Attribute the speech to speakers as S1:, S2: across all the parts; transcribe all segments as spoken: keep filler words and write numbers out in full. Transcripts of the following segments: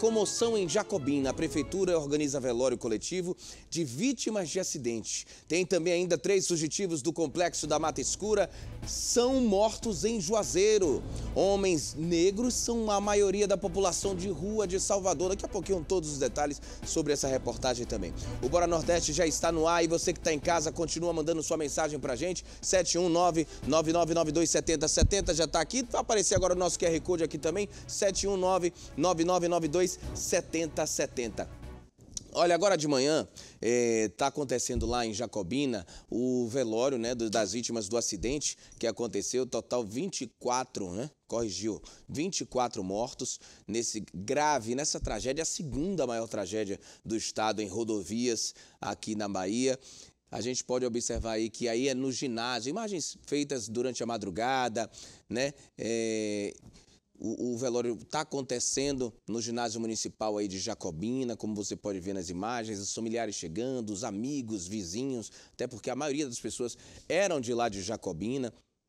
S1: comoção em Jacobina. A prefeitura organiza velório coletivo de vítimas de acidente. Tem também ainda três fugitivos do complexo da Mata Escura são mortos em Juazeiro. Homens negros são a maioria da população de rua de Salvador. Daqui a pouquinho todos os detalhes sobre essa reportagem também. O Bora Nordeste já está no ar e você que está em casa continua mandando sua mensagem pra gente. sete um nove, nove nove nove dois sete zero sete zero já está aqui. Vai aparecer agora o nosso Q R Code aqui também. sete um nove, nove nove nove dois sete zero sete zero. Olha, agora de manhã está é, acontecendo lá em Jacobina o velório, né, das vítimas do acidente que aconteceu, total vinte e quatro, né, corrigiu, vinte e quatro mortos nesse grave, nessa tragédia, a segunda maior tragédia do estado em rodovias aqui na Bahia. A gente pode observar aí que aí é no ginásio, imagens feitas durante a madrugada, né, é... O, o velório está acontecendo no ginásio municipal aí de Jacobina, como você pode ver nas imagens, os familiares chegando, os amigos, vizinhos, até porque a maioria das pessoas eram de lá de Jacobina.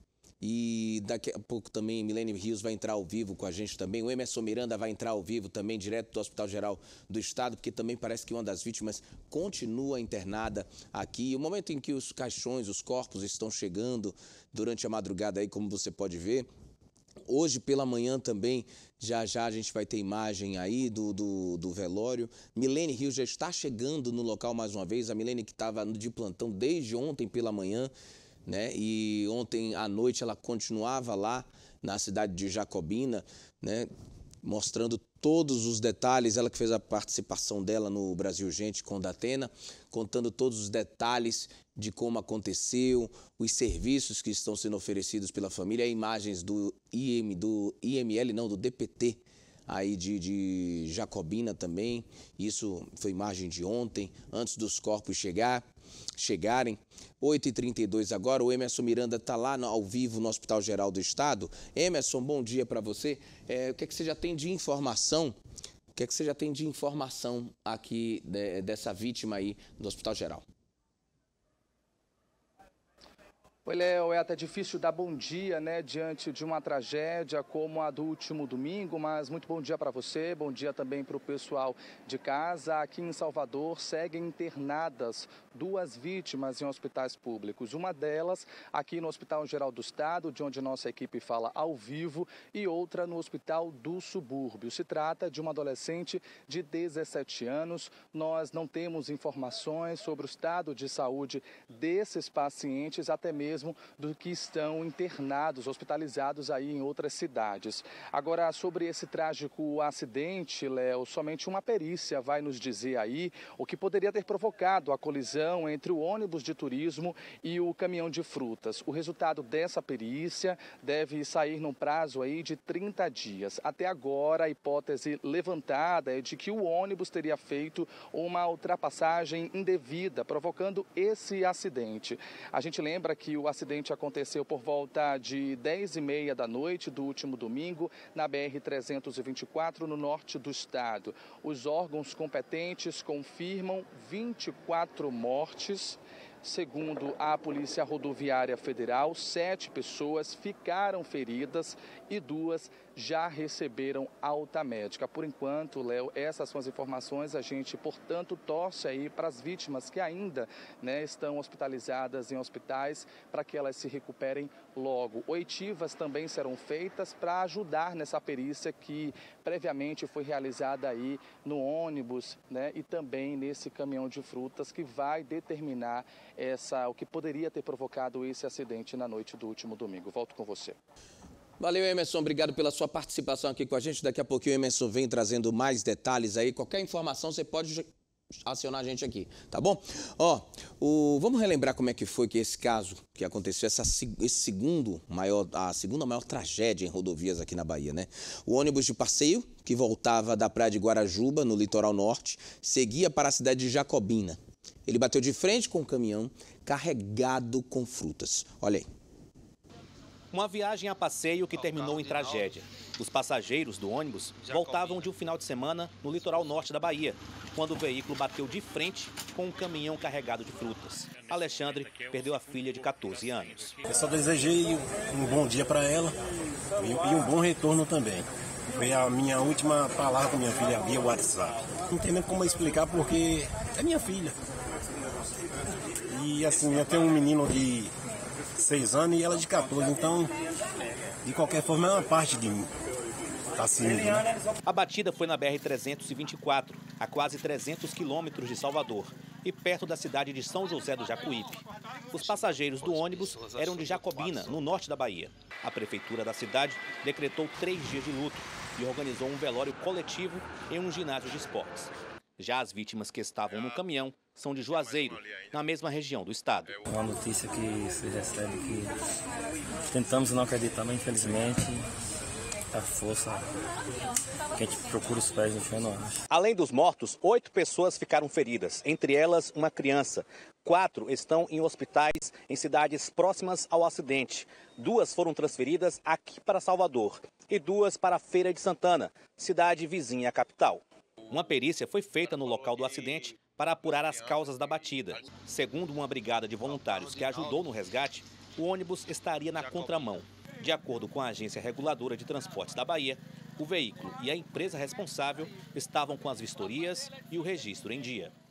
S1: E daqui a pouco também Milene Rios vai entrar ao vivo com a gente também. O Emerson Miranda vai entrar ao vivo também, direto do Hospital Geral do Estado, porque também parece que uma das vítimas continua internada aqui. E o momento em que os caixões, os corpos estão chegando durante a madrugada aí, como você pode ver. Hoje pela manhã também, já já a gente vai ter imagem aí do, do, do velório. Milene Rios já está chegando no local mais uma vez. A Milene que estava de plantão desde ontem pela manhã, né? E ontem à noite ela continuava lá na cidade de Jacobina, né? Mostrando todos os detalhes, ela que fez a participação dela no Brasil Gente com Datena, contando todos os detalhes de como aconteceu, os serviços que estão sendo oferecidos pela família, imagens do, I M, do I M L, não, do D P T, aí de, de Jacobina também. Isso foi imagem de ontem, antes dos corpos chegar, chegarem. oito e trinta e dois agora, o Emerson Miranda está lá no, ao vivo no Hospital Geral do Estado. Emerson, bom dia para você. É, o que é que você já tem de informação? O que é que você já tem de informação aqui de, dessa vítima aí do Hospital Geral?
S2: Oi, Léo, é até difícil dar bom dia, né, diante de uma tragédia como a do último domingo, mas muito bom dia para você, bom dia também para o pessoal de casa. Aqui em Salvador seguem internadas duas vítimas em hospitais públicos. Uma delas aqui no Hospital Geral do Estado, de onde nossa equipe fala ao vivo, e outra no Hospital do Subúrbio. Se trata de uma adolescente de dezessete anos. Nós não temos informações sobre o estado de saúde desses pacientes, até mesmo do que estão internados, hospitalizados aí em outras cidades. Agora, sobre esse trágico acidente, Léo, somente uma perícia vai nos dizer aí o que poderia ter provocado a colisão entre o ônibus de turismo e o caminhão de frutas. O resultado dessa perícia deve sair num prazo aí de trinta dias. Até agora, a hipótese levantada é de que o ônibus teria feito uma ultrapassagem indevida, provocando esse acidente. A gente lembra que o O acidente aconteceu por volta de dez e meia da noite do último domingo, na B R trezentos e vinte e quatro, no norte do estado. Os órgãos competentes confirmam vinte e quatro mortes. Segundo a Polícia Rodoviária Federal, sete pessoas ficaram feridas e duas já receberam alta médica. Por enquanto, Léo, essas são as informações. A gente, portanto, torce aí para as vítimas que ainda, né, estão hospitalizadas em hospitais, para que elas se recuperem logo. Oitivas também serão feitas para ajudar nessa perícia que previamente foi realizada aí no ônibus, né, e também nesse caminhão de frutas, que vai determinar essa, o que poderia ter provocado esse acidente na noite do último domingo. Volto com você.
S1: Valeu, Emerson. Obrigado pela sua participação aqui com a gente. Daqui a pouquinho o Emerson vem trazendo mais detalhes aí. Qualquer informação você pode acionar a gente aqui, tá bom? Ó, o, vamos relembrar como é que foi que esse caso que aconteceu, essa, esse segundo maior, a segunda maior tragédia em rodovias aqui na Bahia, né? O ônibus de passeio, que voltava da praia de Guarajuba, no litoral norte, seguia para a cidade de Jacobina. Ele bateu de frente com o caminhão carregado com frutas. Olha aí.
S3: Uma viagem a passeio que terminou em tragédia. Os passageiros do ônibus voltavam de um final de semana no litoral norte da Bahia, quando o veículo bateu de frente com um caminhão carregado de frutas. Alexandre perdeu a filha de quatorze anos.
S4: Eu só desejei um bom dia para ela e um bom retorno também. Foi a minha última palavra com minha filha via WhatsApp. Não tem nem como explicar porque é minha filha. E assim, eu tenho um menino de seis anos e ela de quatorze, então de qualquer forma é uma parte de mim. Assim, né?
S3: A batida foi na B R trezentos e vinte e quatro, a quase trezentos quilômetros de Salvador e perto da cidade de São José do Jacuípe. Os passageiros do ônibus eram de Jacobina, no norte da Bahia. A prefeitura da cidade decretou três dias de luto e organizou um velório coletivo em um ginásio de esportes. Já as vítimas que estavam no caminhão são de Juazeiro, na mesma região do estado.
S5: Uma notícia que se recebe que tentamos não acreditar, mas infelizmente a força que a gente procura os pés no chão não acha.
S3: Além dos mortos, oito pessoas ficaram feridas, entre elas uma criança. Quatro estão em hospitais em cidades próximas ao acidente. Duas foram transferidas aqui para Salvador e duas para a Feira de Santana, cidade vizinha à capital. Uma perícia foi feita no local do acidente para apurar as causas da batida. Segundo uma brigada de voluntários que ajudou no resgate, o ônibus estaria na contramão. De acordo com a Agência Reguladora de Transportes da Bahia, o veículo e a empresa responsável estavam com as vistorias e o registro em dia.